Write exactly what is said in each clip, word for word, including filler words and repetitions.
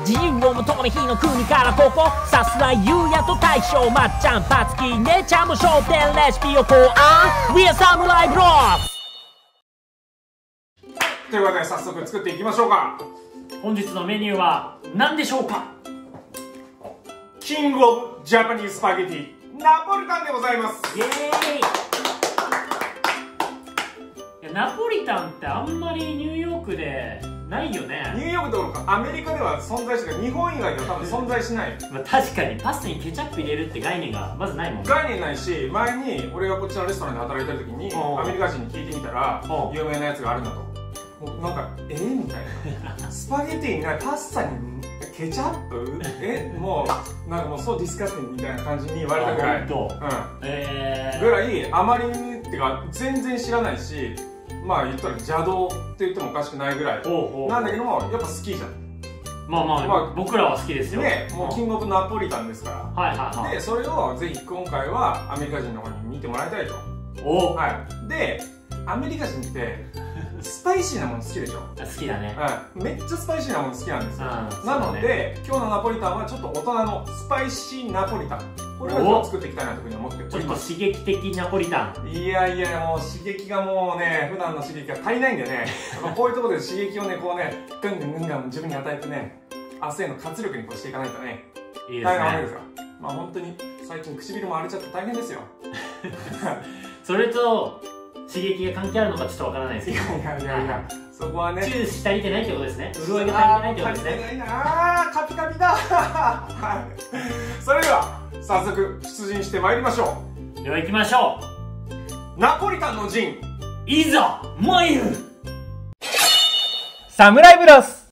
自由を求め日の国からここさすらゆうやと大将まっちゃんパツキ姉ちゃんも商店レシピを考案 We are Samurai Bros ということで早速作っていきましょうか。 本日のメニューは何でしょうか。 キングオブジャパニーズスパゲティナポリタンでございます。 イエーイ。いやナポリタンってあんまりニューヨークでないよね。 ニューヨークどころかアメリカでは存在してる、日本以外では多分存在しない。 まあ確かにパスタにケチャップ入れるって概念がまずないもんね。 概念ないし、前に俺がこっちのレストランで働いてる時にアメリカ人に聞いてみたら有名なやつがあるんだと。もうなんかえー、みたいなスパゲティにないパスタにケチャップえもうなんかもうそうディスカスティングみたいな感じに言われたぐらい、うん、えー、ぐらいあまりっていうか全然知らないし、まあ言ったら邪道って言ってもおかしくないぐらいなんだけども、やっぱ好きじゃん。 まあまあ、まあ、僕らは好きですよね。もうキングオブナポリタンですから。 はいはいはい。 でそれをぜひ今回はアメリカ人の方に見てもらいたいと。 お、 はい。でアメリカ人ってスパイシーなもの好きでしょ。 好きだね。 うん、めっちゃスパイシーなもの好きなんですよ。なので今日のナポリタンはちょっと大人のスパイシーナポリタン、これを今日作っていきたいなというふうに思っております。 ちょっと刺激的ナポリタン。 いやいやもう刺激がもうね、普段の刺激が足りないんでねこういうところで刺激をねこうねガンガンガンガン自分に与えてね、明日への活力にこうしていかないとね、 いいですね。 大変ですよ。まあ本当に最近唇も荒れちゃって大変ですよそれと刺激が関係あるのかちょっとわからないですけど、 いやいやいや、そこはね、 チューし足りてないってことですね。潤いが足りてないってことですね。 足りてないなあ、カピカピだはいそれでは早速出陣してまいりましょう。では行きましょう。ナポリタンの陣いざ参る。 サムライブロス。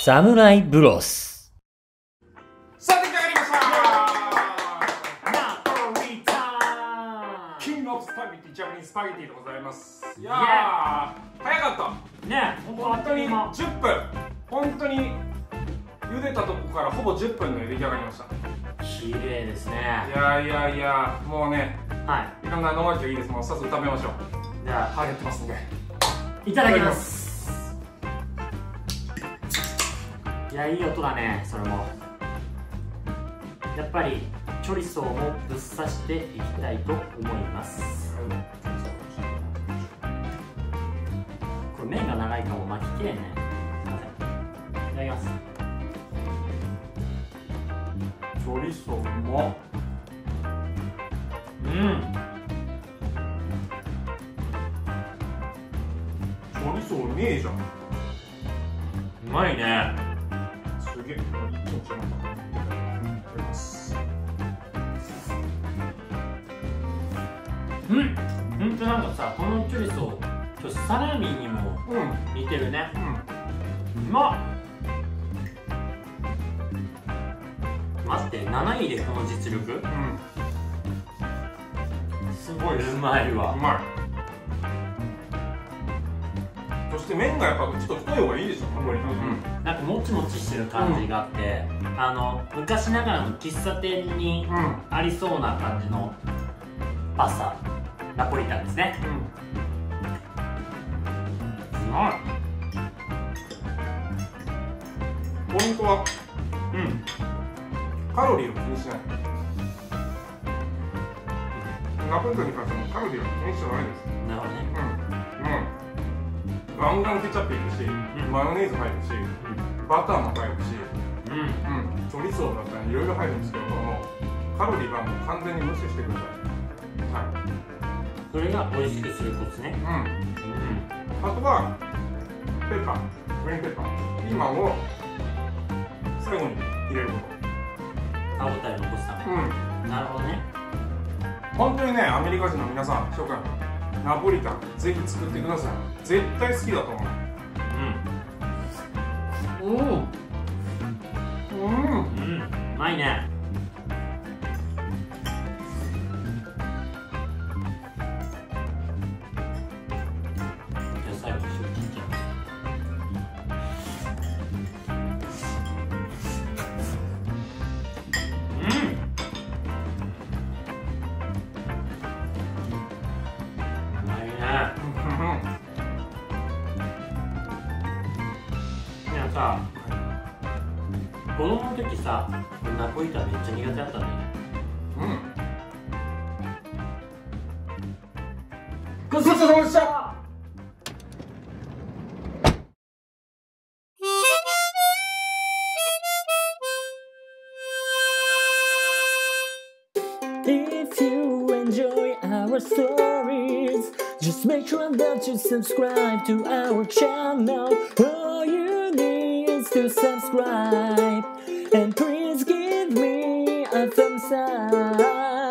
サムライブロス。 さあ出来上がりましたナポリタン。 キングオブスパゲティ、ジャパニーズスパゲティでございます。いやー、早かったね、 本当にじゅっぷん、本当に茹でたとこからほぼじゅっぷんで出来上がりました。 綺麗ですね。 いやいやいや、もうね、 はい、 いろんな飲まなきゃいいです。もう早速食べましょう。 じゃあ歯やってますんでいただきます。いや、いい音だね。それもやっぱりチョリソーもぶっ刺していきたいと思います。これ麺が長いかも巻ききれんね。すいません。いただきます。 チョリソーもうん、 チョリソーねえじゃん。うまいね。 すげえ、一気にいっちゃいました。いただきます。 うん、ほんとなんかさ、このチョリソーちょっとサラミにも似てるね。 うん、 うまっ。待って、なないでこの実力、うん、すごいうまいわ。 うまい。そして麺がやっぱちょっと太い方がいいでしょ、これ。 なんかもちもちしてる感じがあって、うん、あの昔ながらの喫茶店にありそうな感じのパスタ、ナポリタンですね。うん、うまい。 ポイントは、 うん、 カロリーを気にしない。ナポリタンに関してもカロリーは気にしてないです。 なるほどね。 うん、うん。ガンガンケチャップいるし、うん、マヨネーズ入るし、うん、バターも入るし、うん、うん、チョリソーだったらいろいろ入るんですけども、カロリーはもう完全に無視してください。はい。 それが美味しくするコツね。うん。うん、 あとはペッパー、グリーンペッパー、ピーマンを最後に入れること。 歯応えを残すため。うん。なるほどね。 本当にね、アメリカ人の皆さん、紹介ナポリタンぜひ作ってください。絶対好きだと思う。うん。うん。うん。うん。 うまいね。じゃあ最後に塩切っちゃいます。さ、子供の時さ、ナポリタンめっちゃ苦手だったんだよね。 うん。 ごちそうさまでした。If you enjoy our stories, just make sure that you subscribe to our channel. All you need is to subscribe, and please give me a thumbs up.